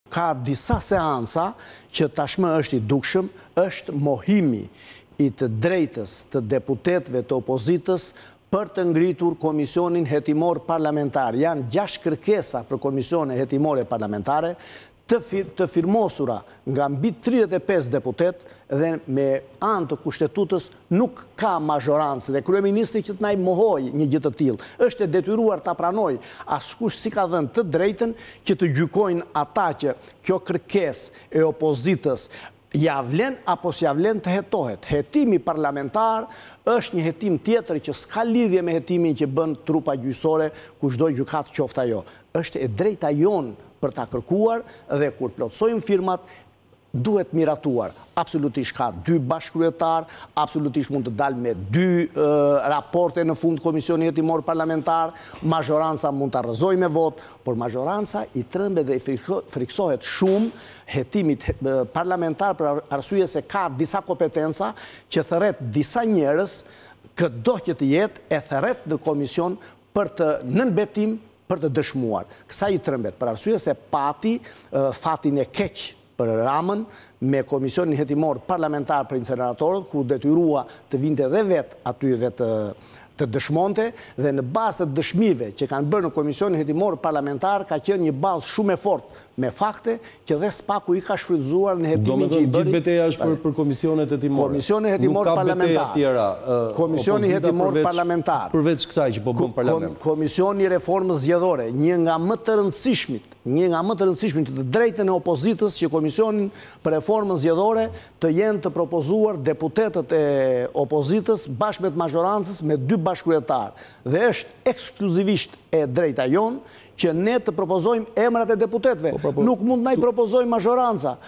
ka disa seansa që tashmë është i dukshëm, është mohimi i të drejtës të deputetëve të opozitës për të ngritur Komisionin Hetimor Parlamentar. Janë 6 kërkesa për Komisionin Hetimore Parlamentare të firmosura nga mbi 35 deputet dhe me anë të kushtetutës nuk ka mazhorancë dhe kryeministri që të na i mohoj një gjë të tillë. Është e detyruar ta pranoj, askush si ka dhënë të drejtën që të gjykojnë ata që kjo kërkesë e opozitës ja vlen apo s'ja vlen të hetohet. Hetimi parlamentar është një hetim tjetër që s'ka lidhje me hetimin që bën trupa gjyqësore ku çdo gjykat qoftë ajo. Është e drejta jonë për ta kërkuar dhe kur plotësojmë firmat duhet miratuar. Absolutisht ka 2 bashkryetar, absolutisht mund të dalë me 2 raporte në fund Komisioni Hetimor Parlamentar, mazhoranca mund të arrëzoj me vot, por mazhoranca i trembet dhe i friksohet shumë hetimit parlamentar për arsye se ka disa kompetenca që thërret disa njerëz, këdo që të jetë e thërret në komision për të nënbetim për të dëshmuar. Kësa i trembet për arsye se pati fatin e keq për Ramën me Komisionin Hetimor Parlamentar për inceneratorët, ku detyrua të vinte dhe vetë aty dhe të dëshmonte, dhe në bazë të dëshmive që kanë bërë në Komisionin Hetimor Parlamentar ka qenë një bazë shumë e fortë me fakte që dhe spaku i ka shfrytëzuar në hetimin që i bëri. Gjithë beteja është për komisionet hetimore. Komisioni Hetimor Parlamentar. Komisioni Hetimor Parlamentar. Përveç kësaj që po bën parlament. Komisioni Reformës Zgjedhore, një nga më të rëndësishmit të drejtën e opozitës që Komisionin për Reformën Zgjedhore të jenë të propozuar deputetët e opozitës bashkë me të mazhorancës me 2 bashkryetar. Dhe është ekskluzivisht e drejta jonë që ne të propozojmë emrat e deputetëve. Nuk mund na i propozojmë mazhoranca.